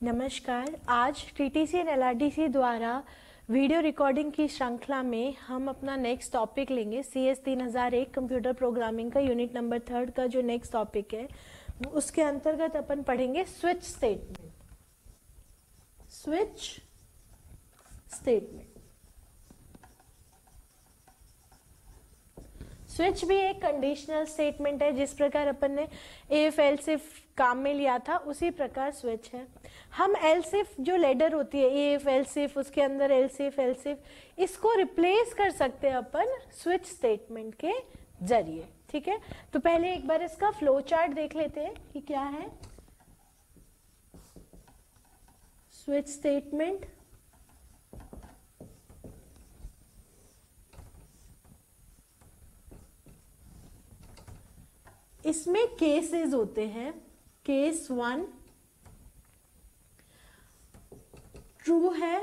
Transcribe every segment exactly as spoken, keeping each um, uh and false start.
नमस्कार। आज TTC and LRDC द्वारा वीडियो रिकॉर्डिंग की श्रृंखला में हम अपना नेक्स्ट टॉपिक लेंगे सी एस तीन हज़ार एक कंप्यूटर प्रोग्रामिंग का यूनिट नंबर थर्ड का जो नेक्स्ट टॉपिक है उसके अंतर्गत अपन पढ़ेंगे switch statement. Switch statement switch भी एक कंडीशनल स्टेटमेंट है। जिस प्रकार अपन ने इफ एल्स इफ काम में लिया था उसी प्रकार स्विच है। हम एल्स इफ जो लेडर होती है इफ एल्स इफ उसके अंदर एल्स इफ एल्स इफ इसको रिप्लेस कर सकते हैं अपन स्विच स्टेटमेंट के जरिए। ठीक है, तो पहले एक बार इसका फ्लो चार्ट देख लेते हैं कि क्या है स्विच स्टेटमेंट। इसमें केसेस होते हैं। केस वन ट्रू है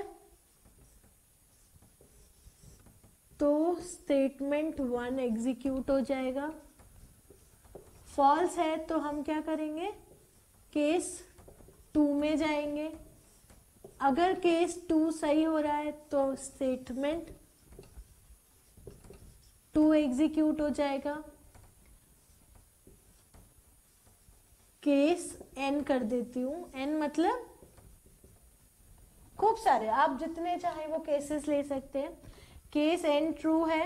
तो स्टेटमेंट वन एग्जीक्यूट हो जाएगा। फॉल्स है तो हम क्या करेंगे, केस टू में जाएंगे। अगर केस टू सही हो रहा है तो स्टेटमेंट टू एग्जीक्यूट हो जाएगा। केस एन कर देती हूं, एन मतलब खूब सारे, आप जितने चाहे वो केसेस ले सकते हैं। केस एन ट्रू है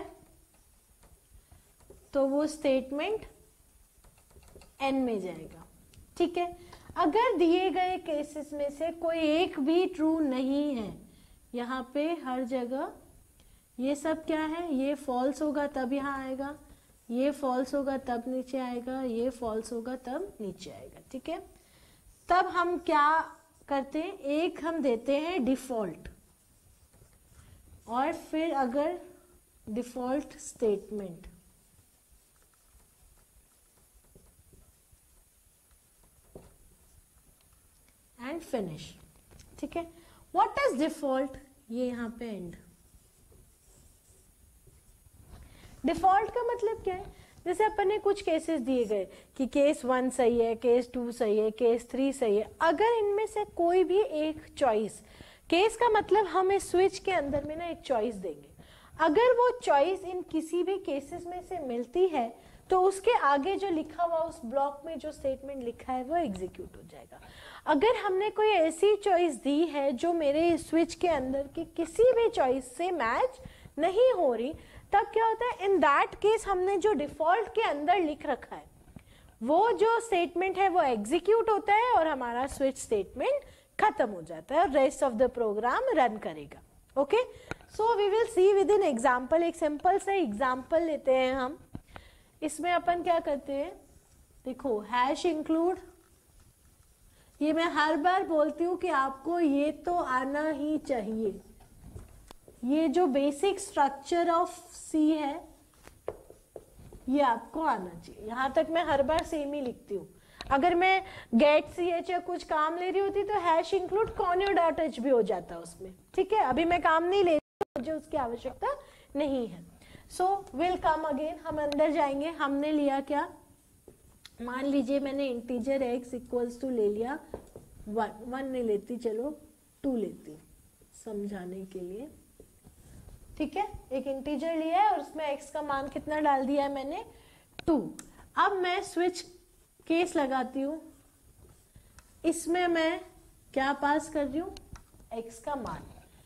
तो वो स्टेटमेंट एन में जाएगा। ठीक है, अगर दिए गए केसेस में से कोई एक भी ट्रू नहीं है, यहां पे हर जगह ये सब क्या है, ये फॉल्स होगा तब यहां आएगा, ये फॉल्स होगा तब नीचे आएगा, ये फॉल्स होगा तब नीचे आएगा। ठीक है, तब हम क्या करते हैं, एक हम देते हैं डिफॉल्ट और फिर अगर डिफॉल्ट स्टेटमेंट एंड फिनिश। ठीक है, व्हाट इज डिफॉल्ट, ये यहां पे एंड। डिफॉल्ट का मतलब क्या है, जैसे अपन ने कुछ केसेस दिए गए कि केस वन सही है, केस टू सही है, केस थ्री सही है। अगर इनमें से कोई भी एक चॉइस, केस का मतलब हम इस स्विच के अंदर में ना एक चॉइस देंगे, अगर वो चॉइस इन किसी भी केसेस में से मिलती है तो उसके आगे जो लिखा हुआ उस ब्लॉक में जो स्टेटमेंट लिखा है वो एग्जीक्यूट हो जाएगा। अगर हमने कोई ऐसी चॉइस दी है जो मेरे स्विच के अंदर की किसी भी चॉइस से मैच नहीं हो रही, तब क्या होता है, इन दैट केस हमने जो डिफॉल्ट के अंदर लिख रखा है वो जो स्टेटमेंट है वो एग्जीक्यूट होता है और हमारा स्विच स्टेटमेंट खत्म हो जाता है और rest of the program run करेगा। Okay, so we will see with an example. एक सिंपल सा एग्जाम्पल लेते हैं हम। इसमें अपन क्या करते हैं, देखो हैश इंक्लूड, ये मैं हर बार बोलती हूं कि आपको ये तो आना ही चाहिए। ये जो बेसिक स्ट्रक्चर ऑफ सी है ये आपको आना चाहिए। यहां तक मैं हर बार सेम ही लिखती हूँ। अगर मैं गेट सी एच या कुछ काम ले रही होती तो hash include conio dot h भी हो जाता उसमें। ठीक है, अभी मैं काम नहीं ले रही, मुझे उसकी आवश्यकता नहीं है। सो विल कम अगेन, हम अंदर जाएंगे। हमने लिया क्या, मान लीजिए मैंने इंटीजर एक्स इक्वल्स टू ले लिया वन, वन नहीं लेती, चलो टू लेती हूँ समझाने के लिए। ठीक है, एक इंटीजर लिया है और उसमें x का मान कितना डाल दिया है मैंने, टू। अब मैं स्विच केस लगाती हूं, इसमें मैं क्या पास कर रही हूं, x का मान।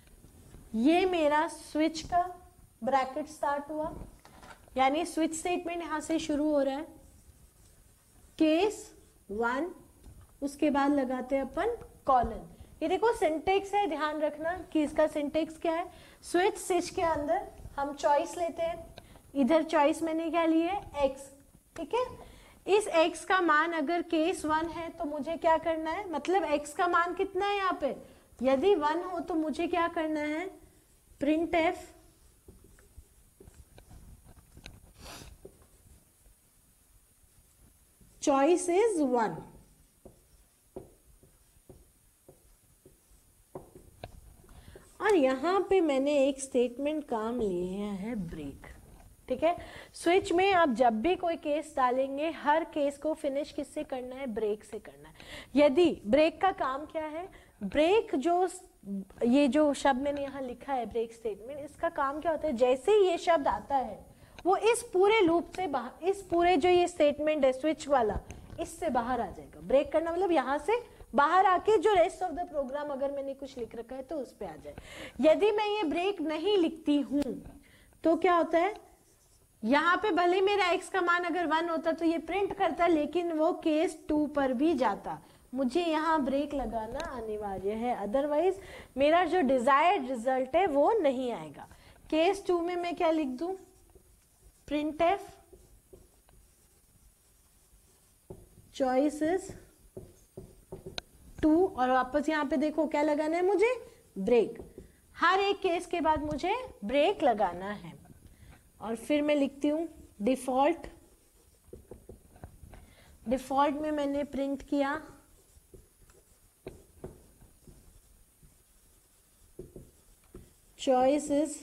ये मेरा स्विच का ब्रैकेट स्टार्ट हुआ, यानी स्विच स्टेटमेंट यहां से शुरू हो रहा है। केस वन, उसके बाद लगाते हैं अपन कॉलन। ये देखो सिंटेक्स है, ध्यान रखना कि इसका सिंटेक्स क्या है। स्विच स्विच के अंदर हम चॉइस लेते हैं, इधर चॉइस मैंने क्या ली है, एक्स। ठीक है, इस एक्स का मान अगर केस वन है तो मुझे क्या करना है, मतलब एक्स का मान कितना है यहाँ पे, यदि वन हो तो मुझे क्या करना है, printf choice is one. और यहां पे मैंने एक स्टेटमेंट काम लिया है ब्रेक। ठीक है, स्विच में आप जब भी कोई केस डालेंगे हर केस को फिनिश किससे करना है, ब्रेक से करना है। यदि ब्रेक का काम क्या है, ब्रेक जो ये जो शब्द मैंने यहाँ लिखा है ब्रेक स्टेटमेंट, इसका काम क्या होता है, जैसे ही ये शब्द आता है वो इस पूरे लूप से बाहर, इस पूरे जो ये स्टेटमेंट है स्विच वाला, इससे बाहर आ जाएगा। ब्रेक करना मतलब यहाँ से बाहर आके जो रेस्ट ऑफ द प्रोग्राम अगर मैंने कुछ लिख रखा है तो उस पे आ जाए। यदि मैं ये ब्रेक नहीं लिखती हूं तो क्या होता है, यहाँ पे भले मेरा x का मान अगर वन होता तो ये प्रिंट करता, लेकिन वो केस टू पर भी जाता। मुझे यहाँ ब्रेक लगाना अनिवार्य है, अदरवाइज मेरा जो डिजायर्ड रिजल्ट है वो नहीं आएगा। केस टू में मैं क्या लिख दूं, printf choice is two, और वापस यहाँ पे देखो क्या लगाना है मुझे, ब्रेक। हर एक केस के बाद मुझे ब्रेक लगाना है। और फिर मैं लिखती हूं डिफॉल्ट, डिफॉल्ट में मैंने प्रिंट किया choice is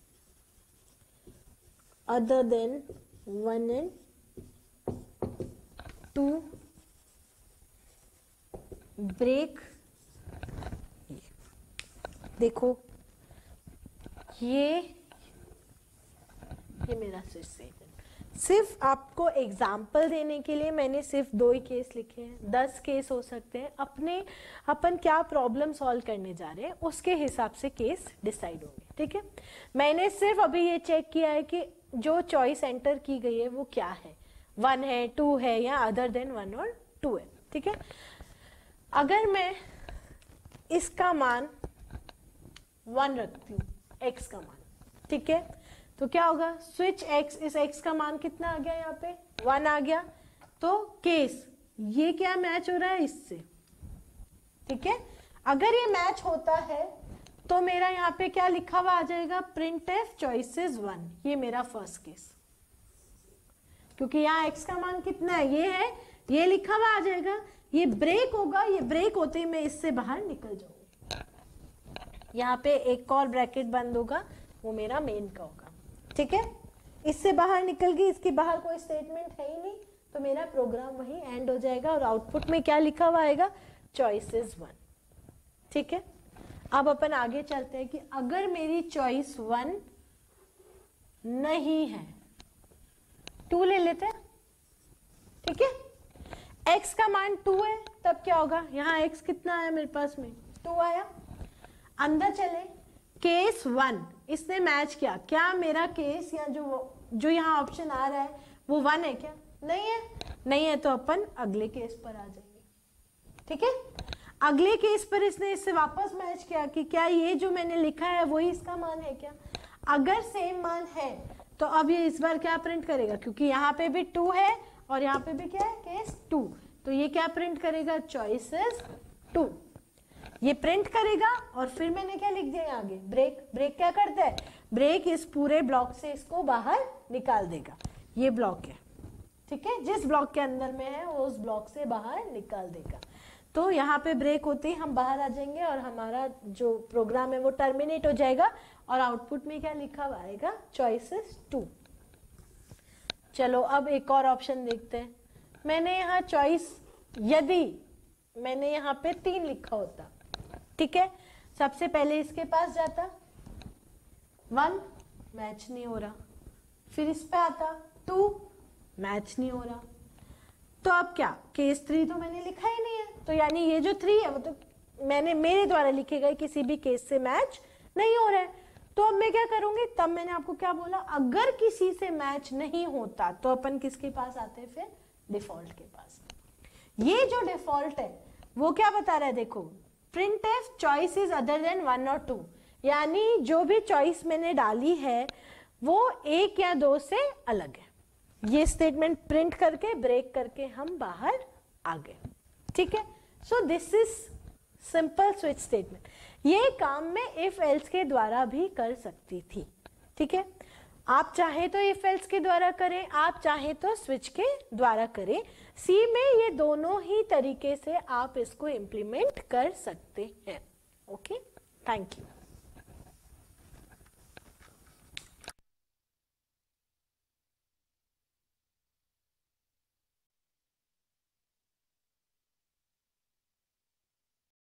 other than one and two, break। देखो ये ये मेरा स्विच स्टेटमेंट। सिर्फ आपको एग्जाम्पल देने के लिए मैंने सिर्फ दो ही केस लिखे हैं, दस केस हो सकते हैं। अपने अपन क्या प्रॉब्लम सॉल्व करने जा रहे हैं उसके हिसाब से केस डिसाइड होंगे, ठीक है। मैंने सिर्फ अभी ये चेक किया है कि जो चॉइस एंटर की गई है वो क्या है, वन है, टू है, या अदर देन वन और टू है, ठीक है। अगर मैं इसका मान वन रखती हूँ, एक्स का मान, ठीक है, तो क्या होगा, स्विच एक्स, इस एक्स का मान कितना आ गया, यहाँ पे वन आ गया। तो केस ये क्या मैच हो रहा है इससे, ठीक है। अगर ये मैच होता है तो मेरा यहाँ पे क्या लिखा हुआ आ जाएगा, प्रिंट एफ चॉइसेस वन, ये मेरा फर्स्ट केस, क्योंकि यहाँ एक्स का मान कितना है, ये है, ये लिखा हुआ आ जाएगा। ये ब्रेक होगा, ये ब्रेक होते ही मैं इससे बाहर निकल जाऊंगी। यहाँ पे एक और ब्रैकेट बंद होगा, वो मेरा मेन का होगा, ठीक है। इससे बाहर निकल गई, इसके बाहर कोई स्टेटमेंट है ही नहीं, तो मेरा प्रोग्राम वहीं एंड हो जाएगा और आउटपुट में क्या लिखा हुआ आएगा, चॉइसेस वन, ठीक है। अब अपन आगे चलते हैं कि अगर मेरी चॉइस वन नहीं है, टू ले लेते हैं, ठीक है। x का मान टू है, तब क्या होगा, यहाँ x कितना आया मेरे पास में, टू आया। अंदर चले, केस वन इसने मैच किया, क्या मेरा केस या जो जो यहाँ ऑप्शन आ रहा है वो वन है क्या, नहीं है, नहीं है, तो अपन अगले केस पर आ जाएंगे, ठीक है। अगले केस पर इसने इससे वापस मैच किया कि क्या ये जो मैंने लिखा है वही इसका मान है क्या। अगर सेम मान है तो अब ये इस बार क्या प्रिंट करेगा, क्योंकि यहाँ पे भी टू है और यहाँ पे भी क्या है, केस टू, तो ये क्या प्रिंट करेगा, चॉइसेस टू, ये प्रिंट करेगा। और फिर मैंने क्या लिख दिया आगे, ब्रेक। ब्रेक क्या करता है, ब्रेक इस पूरे ब्लॉक से इसको बाहर निकाल देगा। ये ब्लॉक है, ठीक है, जिस ब्लॉक के अंदर में है वो उस ब्लॉक से बाहर निकाल देगा। तो यहाँ पे ब्रेक होते ही हम बाहर आ जाएंगे और हमारा जो प्रोग्राम है वो टर्मिनेट हो जाएगा और आउटपुट में क्या लिखा हुआ आएगा, चॉइसेस टू। चलो अब एक और ऑप्शन देखते हैं। मैंने यहाँ चॉइस, यदि मैंने यहाँ पे तीन लिखा होता, ठीक है, सबसे पहले इसके पास जाता, वन मैच नहीं हो रहा, फिर इस पे आता, टू मैच नहीं हो रहा, तो अब क्या, केस थ्री तो मैंने लिखा ही नहीं है, तो यानी ये जो थ्री है वो तो मैंने मेरे द्वारा लिखे गए किसी भी केस से मैच नहीं हो रहा है। तो अब मैं क्या करूंगी, तब मैंने आपको क्या बोला, अगर किसी से मैच नहीं होता तो अपन किसके पास आते हैं, फिर डिफॉल्ट के पास। ये जो डिफॉल्ट है वो क्या बता रहा है, देखो, printf choice is other than one और टू, यानी जो भी चॉइस मैंने डाली है वो एक या दो से अलग है। ये स्टेटमेंट प्रिंट करके ब्रेक करके हम बाहर आ गए, ठीक है। So this is simple switch statement. ये काम मैं इफ एल्स के द्वारा भी कर सकती थी, ठीक है। आप चाहे तो इफ एल्स के द्वारा करें, आप चाहे तो स्विच के द्वारा करें। सी में ये दोनों ही तरीके से आप इसको इम्प्लीमेंट कर सकते हैं। Okay, thank you.